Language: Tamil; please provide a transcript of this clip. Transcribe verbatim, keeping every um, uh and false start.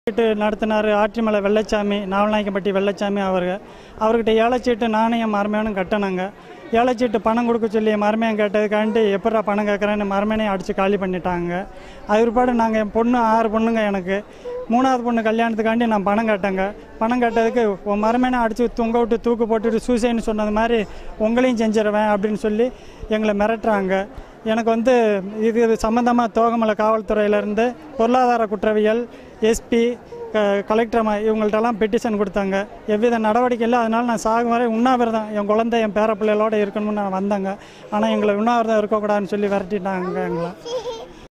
நடத்தினார் ஆற்றிமலை வெள்ளச்சாமி, நாவல்நாயக்கம்பட்டி வெள்ளச்சாமி. அவரு அவர்கிட்ட ஏழைச்சீட்டு நாணயம் மருமையானும் கட்டினாங்க. ஏழைச்சீட்டு பணம் கொடுக்க சொல்லி மருமையம் கேட்டதுக்காண்டி எப்படா பணம் கேட்குறேன்னு மருமையனையும் அடித்து காலி பண்ணிட்டாங்க. அது பிற்பாடு நாங்கள் என் பொண்ணு ஆறு பொண்ணுங்க, எனக்கு மூணாவது பொண்ணு கல்யாணத்துக்காண்டி நான் பணம் கேட்டேங்க. பணம் கேட்டதுக்கு உன் மருமையனை அடித்து தொங்க விட்டு தூக்கு போட்டுட்டு சூசைன்னு சொன்னது மாதிரி உங்களையும் செஞ்சிருவேன் அப்படின்னு சொல்லி எங்களை மிரட்டுறாங்க. எனக்கு வந்து இது சம்மந்தமாக தோகமலை காவல்துறையிலேருந்து பொருளாதார குற்றவியல் எஸ்பி க கலெக்டர் இவங்கள்ட்டெல்லாம் பெட்டிஷன் கொடுத்தாங்க. எவ்வித நடவடிக்கை இல்லை. அதனால் நான் சாகும் வரை உண்ணாவிரதம் என் குழந்தை என் பேர பிள்ளைகளோடு இருக்கணும்னு நான் வந்தேங்க. ஆனால் எங்களை உண்ணாவிரதம் இருக்கக்கூடாதுன்னு சொல்லி விரட்டிட்டாங்க எங்களை.